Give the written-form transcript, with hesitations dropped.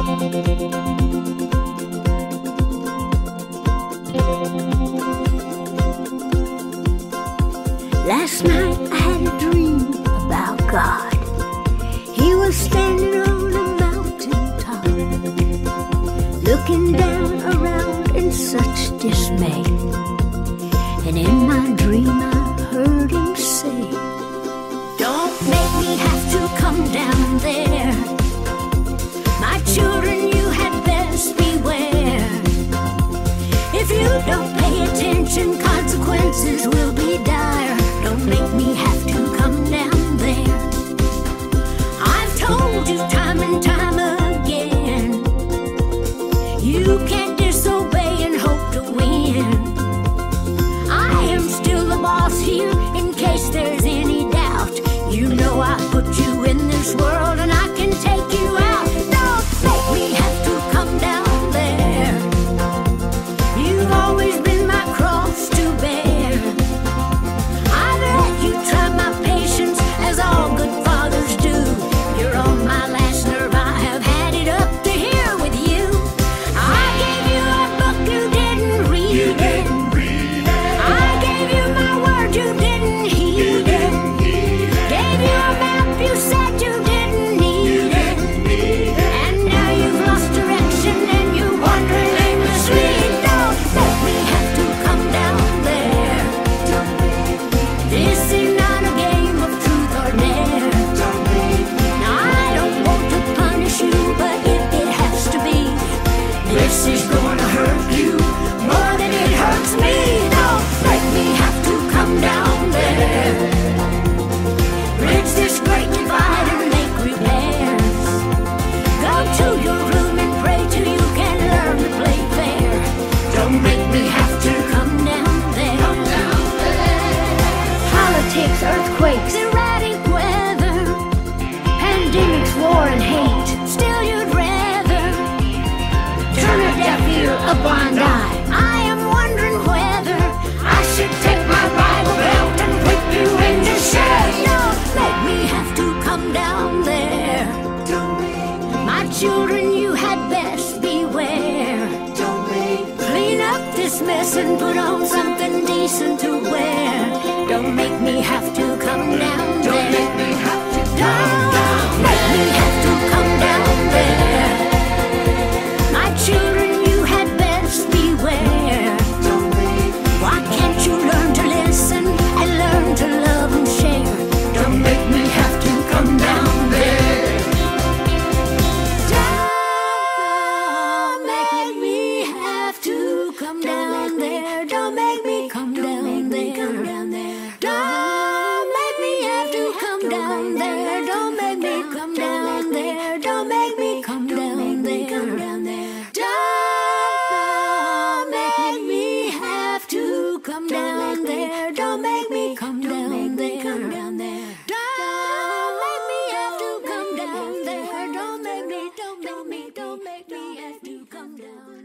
Last night I had a dream about God. He was standing on a mountain top, looking down around in such dismay. And in my dream I heard him say, "Don't make me have to come down there. My children, you had best beware. If you don't pay attention, consequences will be dire. Don't make me have to come down there. I've told you time and time again, you can't disobey and hope to win. I am still the boss here, in case there's any doubt. You know I put you in this world and I can take you out. Don't make me have to come down there. You've always been my cross to bear. I've let you try my patience, as all good fathers do. You're on my last nerve, I have had it up to here with you. I gave you a book, you didn't read it. I gave you my word, you didn't heed it. Gave you a map, you said you didn't need it. And now you've lost direction and you're wandering aimlessly. Don't make me have to come down there. This is not a game of truth or dare. Now I don't want to punish you, but if it has to be, this is gonna hurt you more than it hurts me. Don't make me have to come down there. Bridge this great divide and make repairs. Go to your room and pray till you can learn to play fair. Don't make me have to come down there. Politics, earthquakes, erratic weather, pandemics, war and hate. Still you'd rather turn a deaf ear, a blind eye. I am wondering whether I should take my Bible belt and whip you into shape. Don't make me have to come down there. My children, you had best beware. Clean up this mess and put on something decent to wear. Don't make me have to come down there. Don't make me have to come down there. My children, you had best beware. Why can't you learn to listen and learn to love and share? Don't make me have to come down there. Don't make me have to come down there. Don't make me come down there. Don't make me have to come down there. Don't make me come down there. Don't make me come down there. Don't make me have to come down there. Don't make me come down there. Don't make me have to come down there. Don't make me have to come down.